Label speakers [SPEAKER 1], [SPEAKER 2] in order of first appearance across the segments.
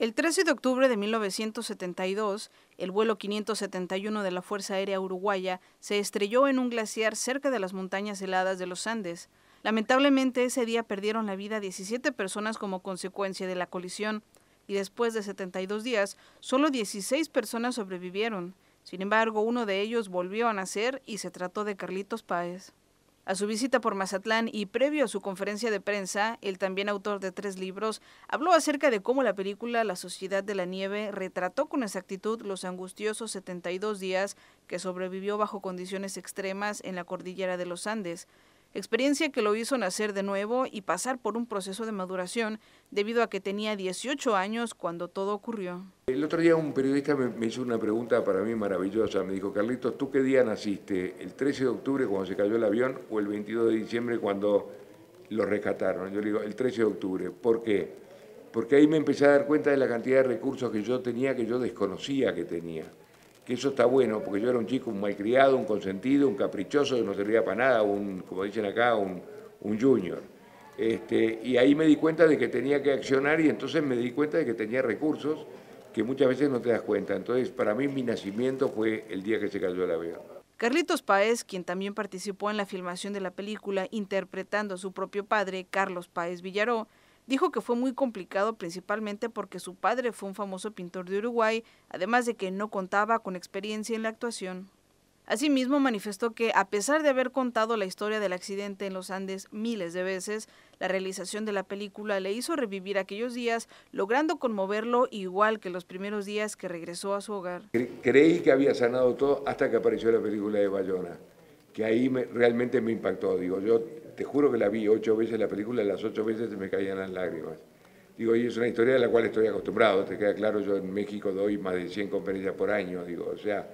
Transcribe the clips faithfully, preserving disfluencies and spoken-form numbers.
[SPEAKER 1] El trece de octubre de mil novecientos setenta y dos, el vuelo quinientos setenta y uno de la Fuerza Aérea Uruguaya se estrelló en un glaciar cerca de las montañas heladas de los Andes. Lamentablemente, ese día perdieron la vida diecisiete personas como consecuencia de la colisión, y después de setenta y dos días, solo dieciséis personas sobrevivieron. Sin embargo, uno de ellos volvió a nacer y se trató de Carlitos Páez. A su visita por Mazatlán y previo a su conferencia de prensa, el también autor de tres libros habló acerca de cómo la película La Sociedad de la Nieve retrató con exactitud los angustiosos setenta y dos días que sobrevivió bajo condiciones extremas en la cordillera de los Andes, experiencia que lo hizo nacer de nuevo y pasar por un proceso de maduración debido a que tenía dieciocho años cuando todo ocurrió.
[SPEAKER 2] El otro día un periodista me, me hizo una pregunta para mí maravillosa. Me dijo: Carlitos, ¿tú qué día naciste? ¿El trece de octubre cuando se cayó el avión o el veintidós de diciembre cuando lo rescataron? Yo le digo, el trece de octubre. ¿Por qué? Porque ahí me empecé a dar cuenta de la cantidad de recursos que yo tenía, que yo desconocía que tenía. Que eso está bueno, porque yo era un chico, un malcriado, un consentido, un caprichoso, que no servía para nada, un, como dicen acá, un, un junior. Este, y ahí me di cuenta de que tenía que accionar, y entonces me di cuenta de que tenía recursos que muchas veces no te das cuenta. Entonces, para mí, mi nacimiento fue el día que se cayó el avión.
[SPEAKER 1] Carlitos Páez, quien también participó en la filmación de la película interpretando a su propio padre, Carlos Páez Villaró, dijo que fue muy complicado principalmente porque su padre fue un famoso pintor de Uruguay, además de que no contaba con experiencia en la actuación. Asimismo, manifestó que, a pesar de haber contado la historia del accidente en los Andes miles de veces, la realización de la película le hizo revivir aquellos días, logrando conmoverlo igual que los primeros días que regresó a su hogar.
[SPEAKER 2] Creí que había sanado todo hasta que apareció la película de Bayona, que ahí me, realmente me impactó. Digo, yo te juro que la vi ocho veces la película, y las ocho veces se me caían las lágrimas. Digo, y es una historia a la cual estoy acostumbrado, te queda claro, yo en México doy más de cien conferencias por año, digo, o sea,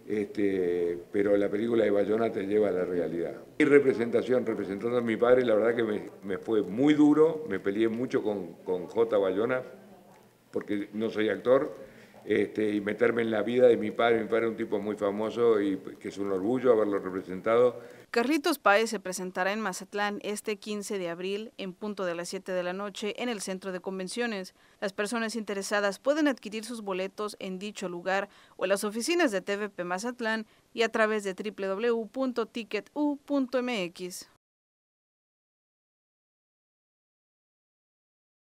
[SPEAKER 2] este, pero la película de Bayona te lleva a la realidad. Mi representación, representando a mi padre, la verdad que me, me fue muy duro, me peleé mucho con, con J. Bayona, porque no soy actor, este, y meterme en la vida de mi padre. Mi padre es un tipo muy famoso y que es un orgullo haberlo representado.
[SPEAKER 1] Carlitos Páez se presentará en Mazatlán este quince de abril en punto de las siete de la noche en el Centro de Convenciones. Las personas interesadas pueden adquirir sus boletos en dicho lugar o en las oficinas de T V P Mazatlán y a través de doble u doble u doble u punto ticket u punto m x.